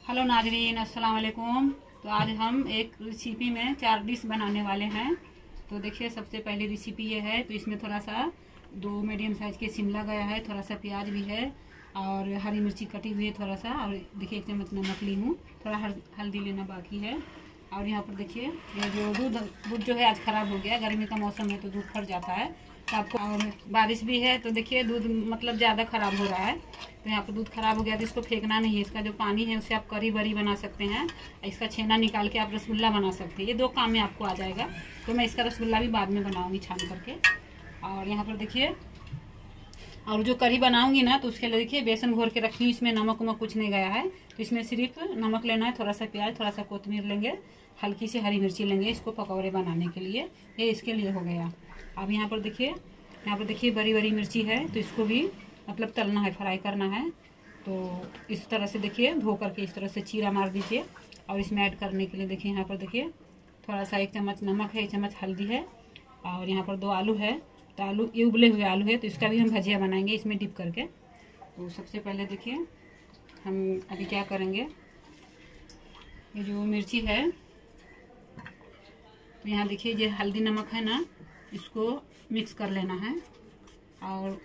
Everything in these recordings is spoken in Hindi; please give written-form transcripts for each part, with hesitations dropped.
हेलो नाजरीन, अस्सलाम वालेकुम। तो आज हम एक रेसिपी में 4 डिश बनाने वाले हैं। तो देखिए, सबसे पहली रेसिपी ये है। तो इसमें थोड़ा सा 2 मीडियम साइज के शिमला गया है, थोड़ा सा प्याज भी है और हरी मिर्ची कटी हुई है थोड़ा सा। और देखिए 1 चम्मच नमक ली हूँ, थोड़ा हल्दी लेना बाकी है। और यहाँ पर देखिए ये जो दूध जो है आज ख़राब हो गया। गर्मी का मौसम है तो दूध फट जाता है तो आपको, और बारिश भी है तो देखिए दूध मतलब ज़्यादा ख़राब हो रहा है। तो यहाँ पर दूध ख़राब हो गया तो इसको फेंकना नहीं है। इसका जो पानी है उससे आप करी बरी बना सकते हैं, इसका छेना निकाल के आप रसगुल्ला बना सकते हैं। ये 2 काम में आपको आ जाएगा। तो मैं इसका रसगुल्ला भी बाद में बनाऊँगी छान करके। और यहाँ पर देखिए, और जो करी बनाऊंगी ना तो उसके लिए देखिए बेसन घोर के रखी हूँ। इसमें नमक वमक कुछ नहीं गया है। तो इसमें सिर्फ नमक लेना है, थोड़ा सा प्याज, थोड़ा सा कोतमीर लेंगे, हल्की सी हरी मिर्ची लेंगे इसको पकौड़े बनाने के लिए। ये इसके लिए हो गया। अब यहाँ पर देखिए बड़ी बड़ी मिर्ची है तो इसको भी मतलब तलना है, फ्राई करना है। तो इस तरह से देखिए धो करके इस तरह से चीरा मार दीजिए। और इसमें ऐड करने के लिए देखिए यहाँ पर देखिए थोड़ा सा 1 चम्मच नमक है, 1 चम्मच हल्दी है। और यहाँ पर 2 आलू है। तो आलू ये उबले हुए आलू है तो इसका भी हम भजिया बनाएंगे इसमें डिप करके। तो सबसे पहले देखिए हम अभी क्या करेंगे, ये जो मिर्ची है तो यहाँ देखिए ये हल्दी नमक है ना, इसको मिक्स कर लेना है। और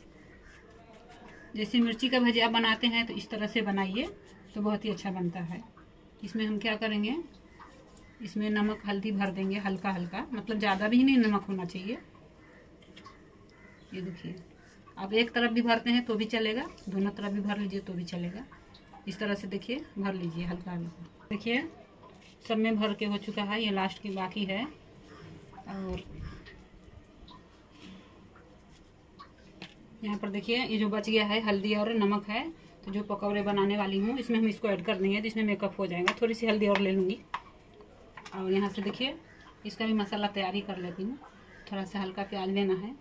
जैसे मिर्ची का भजिया बनाते हैं तो इस तरह से बनाइए तो बहुत ही अच्छा बनता है। इसमें हम क्या करेंगे, इसमें नमक हल्दी भर देंगे हल्का हल्का, मतलब ज़्यादा भी नहीं नमक होना चाहिए। ये देखिए, आप एक तरफ भी भरते हैं तो भी चलेगा, दोनों तरफ भी भर लीजिए तो भी चलेगा। इस तरह से देखिए भर लीजिए हल्का हल्का। देखिए सब में भर के हो चुका है, ये लास्ट की बाकी है। और यहाँ पर देखिए ये जो बच गया है हल्दी और नमक है। तो जो पकौड़े बनाने वाली हूँ इसमें हम इसको ऐड कर देंगे, जिसमें मेकअप हो जाएगा। थोड़ी सी हल्दी और ले लूँगी। और यहाँ से देखिए इसका भी मसाला तैयारी कर लेती हूँ। थोड़ा सा हल्का प्याज लेना है।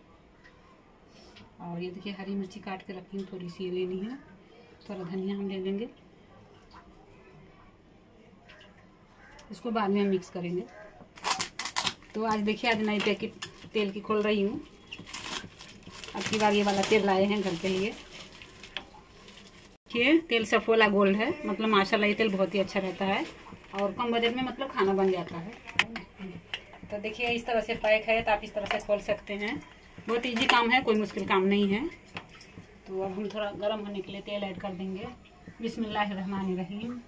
और ये देखिए हरी मिर्ची काट के रखी हूँ, थोड़ी सी लेनी है। थोड़ा धनिया हम ले लेंगे, इसको बाद में मिक्स करेंगे। तो आज देखिए आज नई पैकेट तेल की खोल रही हूँ। अब की बार ये वाला तेल लाए हैं घर के लिए। देखिए तेल सफोला गोल्ड है, मतलब माशाल्लाह ये तेल बहुत ही अच्छा रहता है और कम बजट में मतलब खाना बन जाता है। तो देखिए इस तरह से पैक है तो आप इस तरह से खोल सकते हैं। बहुत इजी काम है, कोई मुश्किल काम नहीं है। तो अब हम थोड़ा गर्म होने के लिए तेल ऐड कर देंगे। बिस्मिल्लाहिर्रहमानिर्रहीम।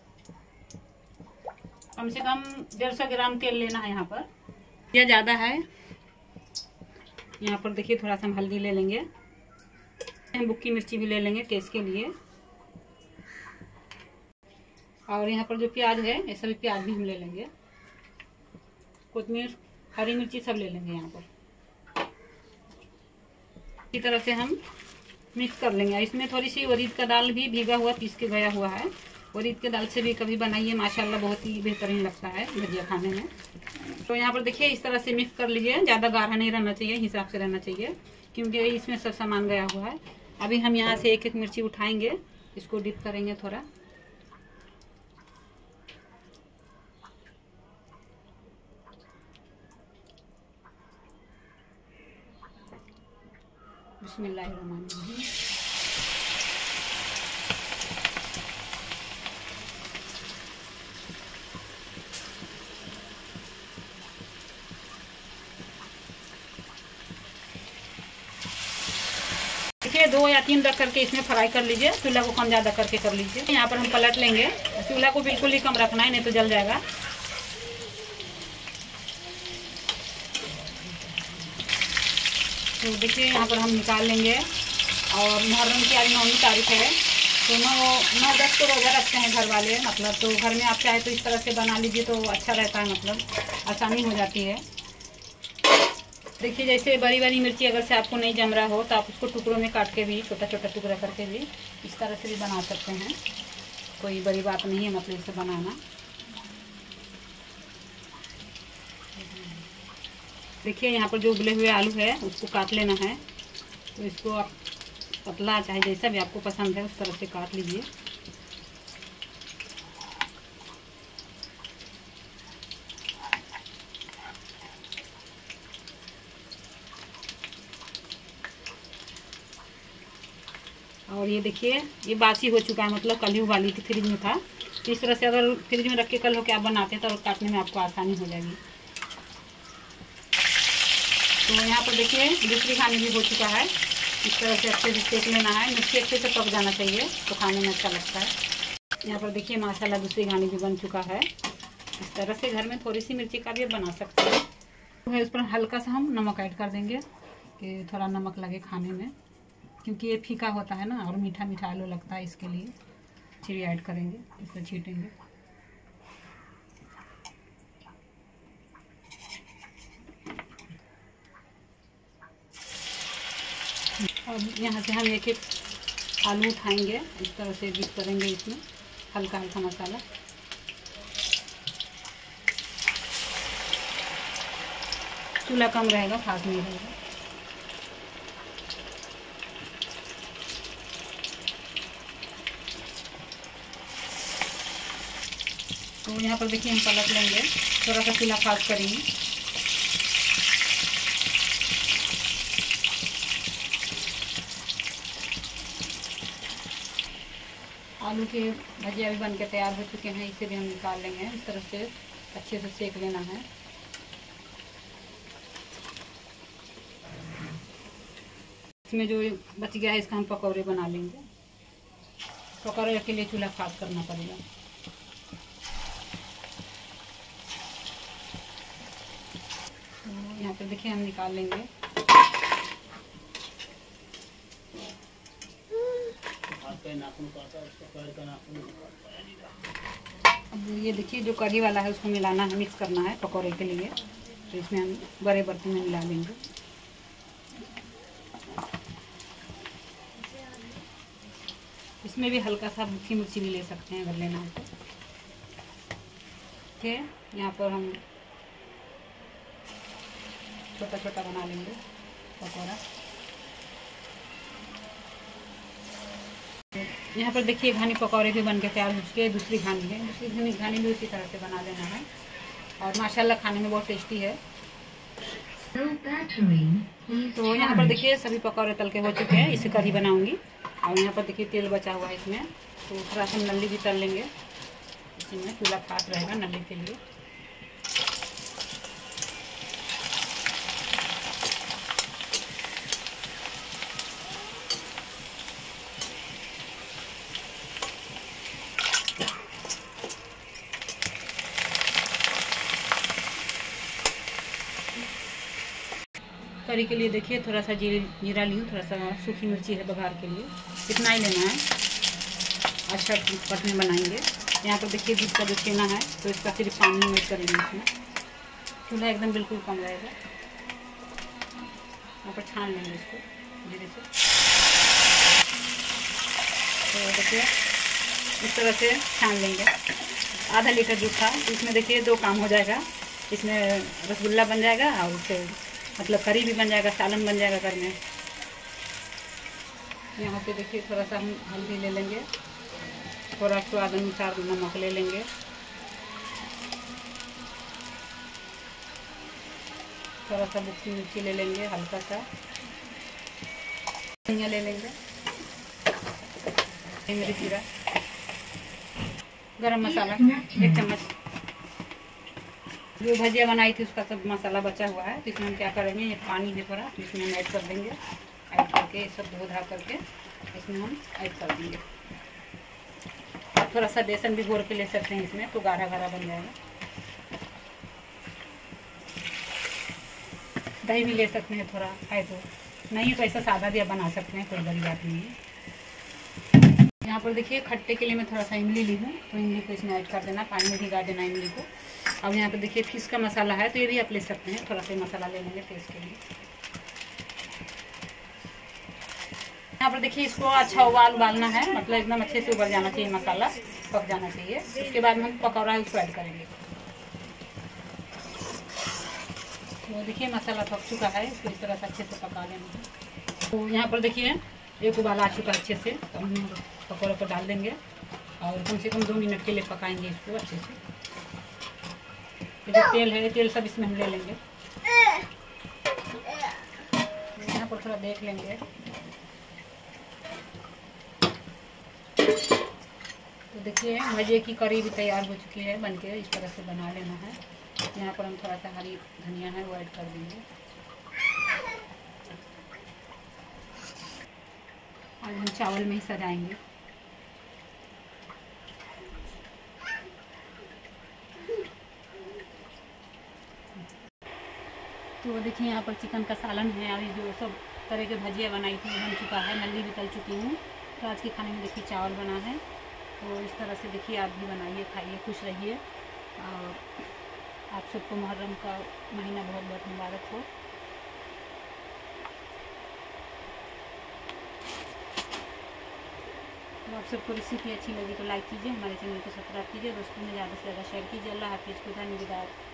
कम से कम 150 ग्राम तेल लेना है यहाँ पर, यह ज़्यादा है। यहाँ पर देखिए थोड़ा सा हम हल्दी ले लेंगे, हम बुक्की मिर्ची भी ले लेंगे टेस्ट के लिए। और यहाँ पर जो प्याज है ये सभी प्याज भी हम ले लेंगे, कोतमीर हरी मिर्ची सब ले लेंगे यहाँ पर। इसी तरह से हम मिक्स कर लेंगे। इसमें थोड़ी सी उड़द का दाल भी भीगा हुआ पीस के गया हुआ है। उड़द के दाल से भी कभी बनाइए, माशाल्लाह बहुत ही बेहतरीन लगता है भजिया खाने में। तो यहाँ पर देखिए इस तरह से मिक्स कर लीजिए। ज़्यादा गाढ़ा नहीं रहना चाहिए, हिसाब से रहना चाहिए, क्योंकि इसमें सब सामान गया हुआ है। अभी हम यहाँ से एक एक मिर्ची उठाएंगे, इसको डिप करेंगे थोड़ा। बिस्मिल्लाहिर्रहमानिर्रहीम। देखिए 2 या 3 रख करके इसमें फ्राई कर लीजिए। चूल्हा को कम ज़्यादा करके कर लीजिए। यहाँ पर हम पलट लेंगे। चूल्हा को बिल्कुल ही कम रखना है, नहीं तो जल जाएगा। तो देखिए यहाँ पर हम निकाल लेंगे। और मुहर्रम की आज 9वीं तारीख है तो 9-10 को रोज़ा रखते हैं घर वाले, मतलब। तो घर में आप चाहे तो इस तरह से बना लीजिए तो अच्छा रहता है, मतलब आसानी हो जाती है। देखिए जैसे बड़ी बड़ी मिर्ची अगर से आपको नहीं जम रहा हो तो आप उसको टुकड़ों में काट के भी, छोटा छोटा टुकड़ा करके भी इस तरह से भी बना सकते हैं। कोई बड़ी बात नहीं है मतलब इसे बनाना। देखिए यहाँ पर जो उबले हुए आलू है उसको काट लेना है। तो इसको आप पतला चाहे जैसा भी आपको पसंद है उस तरह से काट लीजिए। और ये देखिए ये बासी हो चुका है, मतलब कल ही उबाली थी, फ्रिज में था। तो इस तरह से अगर फ्रिज में रख के कल हो के आप बनाते हैं तो काटने में आपको आसानी हो जाएगी। तो यहाँ पर देखिए दूसरी खाने भी हो चुका है। इस तरह से अच्छे से सेक लेना है, मिर्ची अच्छे से पक जाना चाहिए तो खाने में अच्छा लगता है। यहाँ पर देखिए माशाल्लाह दूसरी घानी भी बन चुका है। इस तरह से घर में थोड़ी सी मिर्ची का भी बना सकते हैं। तो इस पर हल्का सा हम नमक ऐड कर देंगे कि थोड़ा नमक लगे खाने में, क्योंकि ये फीका होता है ना और मीठा मीठा आलू लगता है, इसके लिए चिली ऐड करेंगे, इस पर छीटेंगे। अब यहाँ से हम एक एक आलू उठाएंगे, इस तरह से डिप करेंगे इसमें हल्का हल्का मसाला। चूल्हा कम रहेगा, फास्ट नहीं रहेगा। तो यहाँ पर देखिए हम पलट लेंगे, थोड़ा सा चूल्हा फास्ट करेंगे। आलू के भजिया भी बन के तैयार हो चुके हैं, इसे भी हम निकाल लेंगे। इस तरह से अच्छे से सेक लेना है। इसमें जो बच गया है इसका हम पकौड़े बना लेंगे। पकौड़े के लिए चूल्हा फास्ट करना पड़ेगा। तो यहाँ पे देखिए हम निकाल लेंगे। अब ये देखिए जो करी वाला है उसको मिलाना है, मिक्स करना है पकौड़े के लिए। तो इसमें हम बड़े बर्तन में मिला लेंगे। इसमें भी हल्का सा भूखी मिर्ची भी ले सकते हैं अगर लेना हो तो। ठीक है, यहाँ पर हम छोटा छोटा बना लेंगे पकौड़ा। यहाँ पर देखिए घानी पकौड़े भी बन के तैयार हो चुके हैं। दूसरी घानी है, दूसरी घानी भी उसी तरह से बना लेना है और माशाल्लाह खाने में बहुत टेस्टी है। तो यहाँ पर देखिए सभी पकौड़े तल के हो चुके हैं, इसे करी बनाऊंगी। और यहाँ पर देखिए तेल बचा हुआ है इसमें, तो थोड़ा सा नली भी तल लेंगे। इसमें चूल्हा फास्ट रहेगा नली के लिए। करी के लिए देखिए थोड़ा सा जीरा ली हूँ, थोड़ा सा सूखी मिर्ची है बघार के लिए, इतना ही लेना है। अच्छा पट में बनाएंगे। यहाँ पर देखिए दूध का जो छेना है तो इसका सिर्फ पानी में करेंगे इसमें। चूल्हा एकदम बिल्कुल कम रहेगा। यहाँ पर छान लेंगे इसको धीरे से। तो देखिए इस तरह से छान लेंगे। आधा लीटर दूध था तो इसमें देखिए दो काम हो जाएगा। इसमें रसगुल्ला बन जाएगा और उससे मतलब करी भी बन जाएगा, सालन बन जाएगा घर में। यहाँ पे देखिए थोड़ा सा हम हल्दी ले लेंगे, थोड़ा स्वाद अनुसार नमक ले लेंगे, थोड़ा सा बुक्की मिर्ची ले लेंगे, हल्का सा धनिया ले लेंगे, मेरी जीरा, गरम मसाला 1 चम्मच। जो भजिया बनाई थी उसका सब मसाला बचा हुआ है, तो इसमें हम क्या करेंगे, ये पानी है थोड़ा तो इसमें हम ऐड कर देंगे। ऐड करके सब धो धा करके इसमें हम ऐड कर देंगे। थोड़ा सा बेसन भी घोर के ले सकते हैं इसमें, तो गाढ़ा गाढ़ा बन जाएगा। दही भी ले सकते हैं थोड़ा है तो, नहीं तो ऐसा सादा भी आप बना सकते हैं, कोई बड़ी बात नहीं है। यहाँ पर देखिए खट्टे के लिए मैं थोड़ा सा इमली ली हूँ, तो इमली को इसमें ऐड कर देना, पानी में भिगा देना इमली को। अब यहाँ पर देखिए फिश का मसाला है तो ये भी आप ले सकते हैं, थोड़ा सा मसाला ले लेंगे टेस्ट के लिए। यहाँ पर देखिए इसको अच्छा उबालना है, मतलब एकदम अच्छे से उबल जाना चाहिए, मसाला पक जाना चाहिए। उसके बाद हम पकौड़ा है उसको ऐड करेंगे। तो देखिए मसाला पक चुका है, इसको इस तरह से अच्छे से पका लेंगे। तो यहाँ पर देखिए एक उबाला आ चुका अच्छे से, तो हम पकौड़े को डाल देंगे और कम से कम 2 मिनट के लिए पकाएंगे इसको अच्छे से। ये जो तेल है तेल सब इसमें हम ले लेंगे। यहाँ पर थोड़ा देख लेंगे, देखिए मजे की करी भी तैयार हो चुकी है बनके। इस तरह से बना लेना है। यहाँ पर हम थोड़ा सा हरी धनिया है वो ऐड कर देंगे। आज हम चावल में ही सजाएंगे। तो देखिए यहाँ पर चिकन का सालन है। अभी जो सब तरह के भजिया बनाई थी बन चुका है, नल्ली भी तल चुकी हूँ। तो आज के खाने में देखिए चावल बना है। तो इस तरह से देखिए आप भी बनाइए, खाइए, खुश रहिए। और आप सबको मुहर्रम का महीना बहुत बहुत मुबारक हो। तो आप सबको रेसिपी अच्छी लगी तो लाइक कीजिए, हमारे चैनल को सब्सक्राइब कीजिए, दोस्तों में ज़्यादा से ज़्यादा शेयर कीजिए। अल्लाह हाफिज़, खुदा निगहबान।